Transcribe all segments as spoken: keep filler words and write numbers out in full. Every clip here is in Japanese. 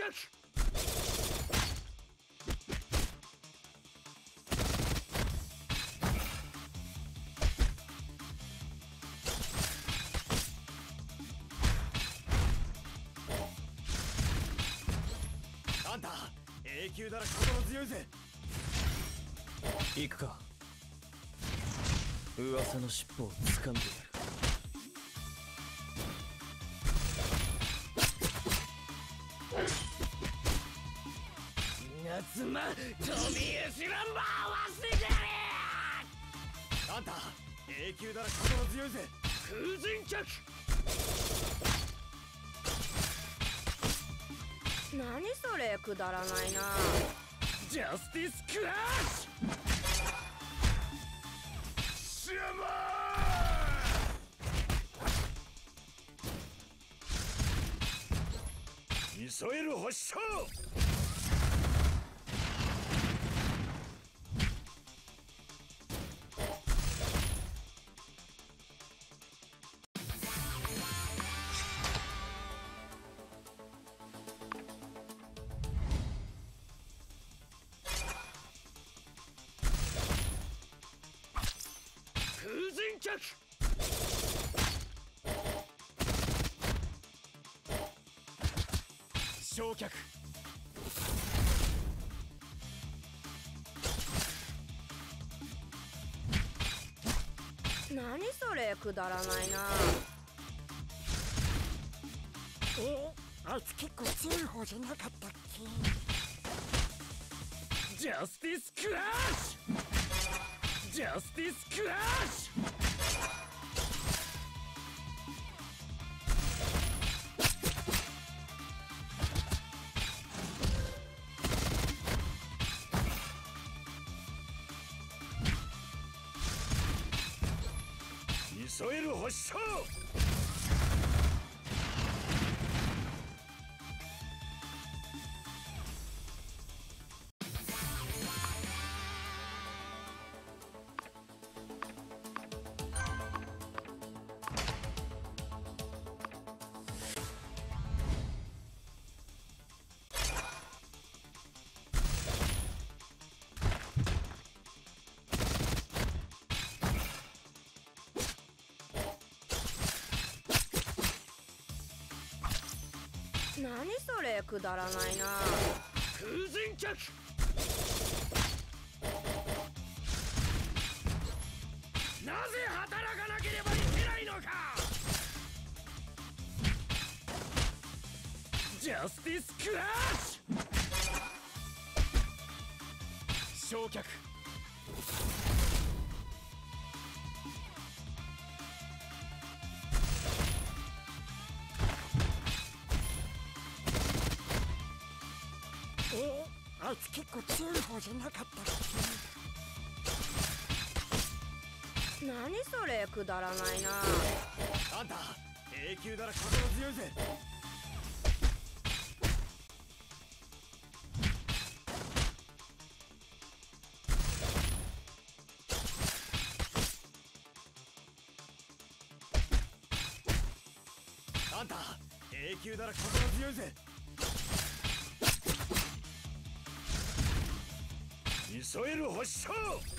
あんた永久なら心強いぜ。 行くか。噂の尻尾を掴んでやる。 夏間飛び石ランバー忘れてやれ。あんた永久なら心強いぜ。空人脚。 何それ、くだらないな。 ジャスティスクラッシュ。シャマー。ミサイル発射。焼却。 何それ、くだらないな。 え、あいつ結構強い方じゃなかったっけ。 ジャスティスクラッシュ。ジャスティスクラッシュ。ミサイル発射。 何それ、くだらないな。 空人脚。なぜ働かなければいけないのか。ジャスティスクラッシュ。焼却。 え、あいつ結構強い方じゃなかったっけ。何それ、くだらないな。 あんた永久なら心強いぜ。あんた永久なら心強いぜ。ミサイル発射。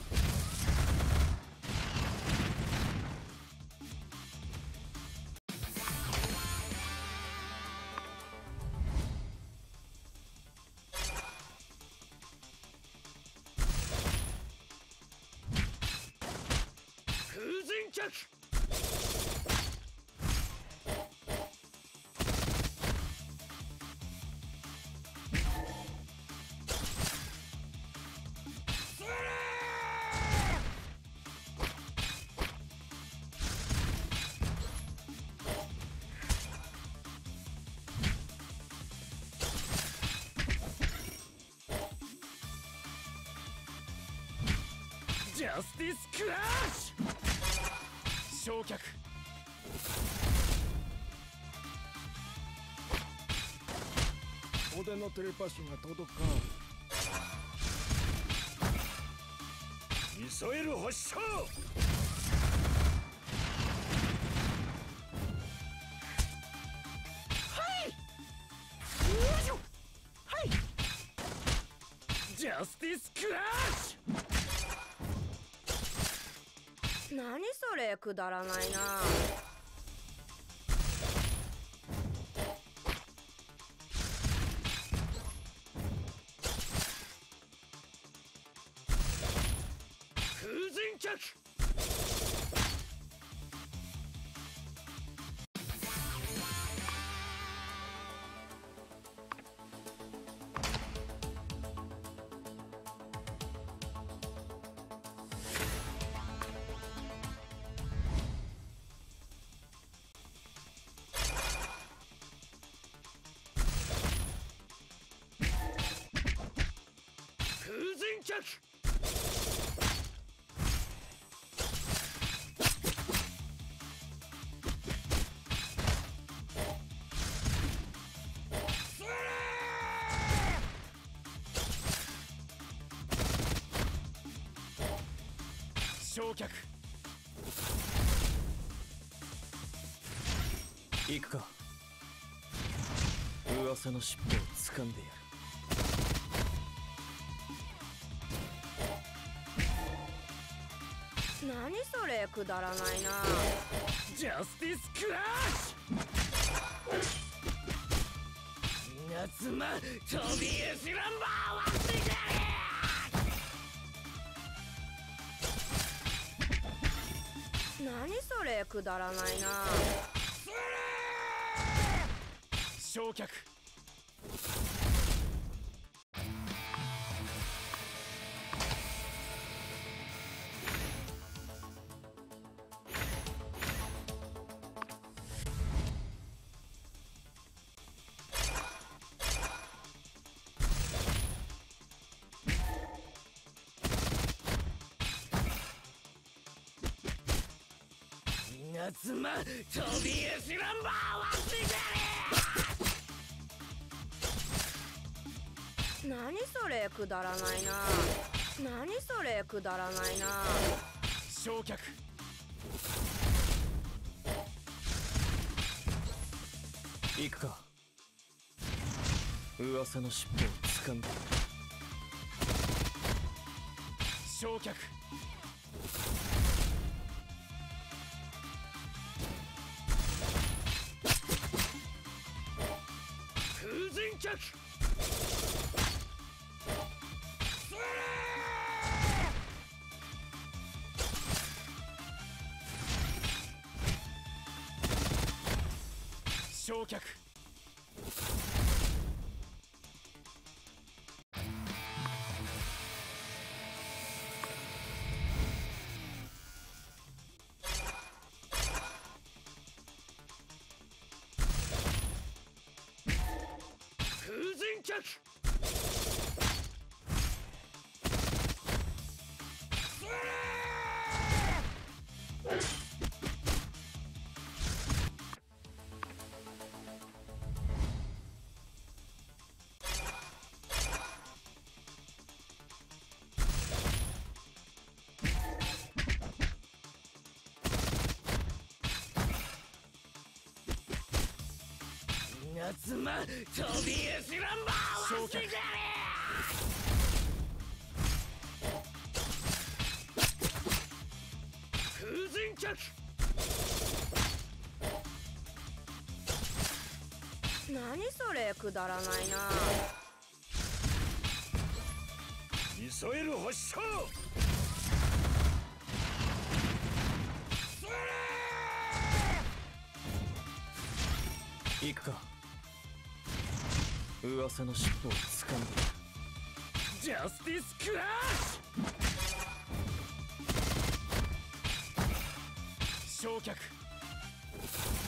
空人脚。ジャスティスクラッシュ。焼却。 俺のテレパシーが届かん。 ミサイル発射。はい。よいしょ。 ャスティスクラッシュ。 何それくだらないな。 風神脚。風神脚。焼却。 行くか。噂の尻尾を掴んでやる。 何それくだらないな。 ジャスティスクラッシュ。稲妻飛び石ランバーワンスティ何それくだらないな。 焼却。稲妻飛び石ランバーワンスティ何それくだらないな。何それくだらないな。 焼却。 行くか。噂の尻尾を掴んでやる。 焼却。風神脚。焼却。風神脚。稲妻飛び石ランバーワンスティ風神脚。 何それくだらないな。 ミサイル発射。 行くか。噂の尻尾を掴んでやる。 ジャスティスクラッシュ。焼却。